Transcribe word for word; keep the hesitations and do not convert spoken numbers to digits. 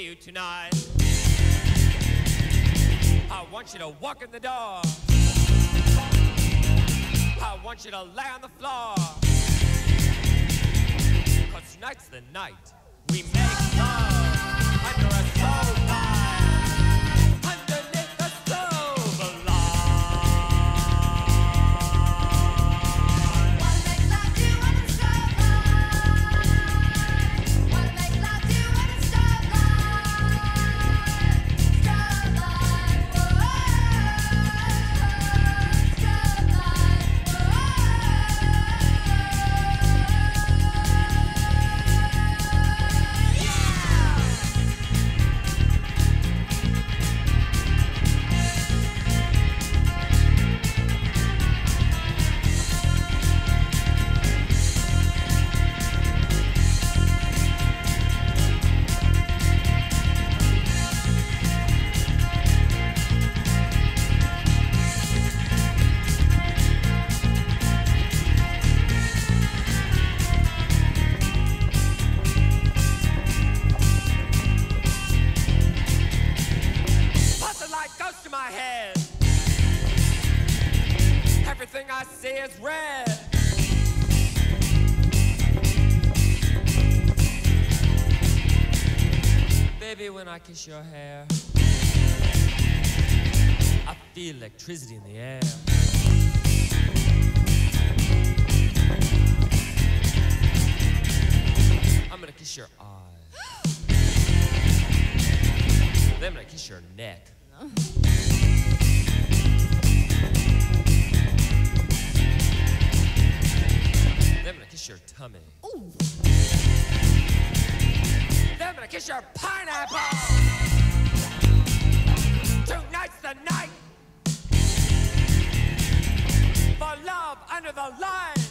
you tonight. I want you to walk in the door. I want you to lay on the floor. 'Cause tonight's the night we make love under a strobe light, underneath the strobe light. Wanna make love to you under the strobe light. Wanna make love to you under the strobe light. Strobe light, whoa. Strobe light, Goes to my head. Everything I see is red. Baby, when I kiss your hair, I feel electricity in the air. I'm gonna kiss your eyes. Then I'm gonna kiss your neck. Then I'm gonna kiss your tummy. Ooh. Then I'm gonna kiss your pineapple. Tonight's the night for love under the light.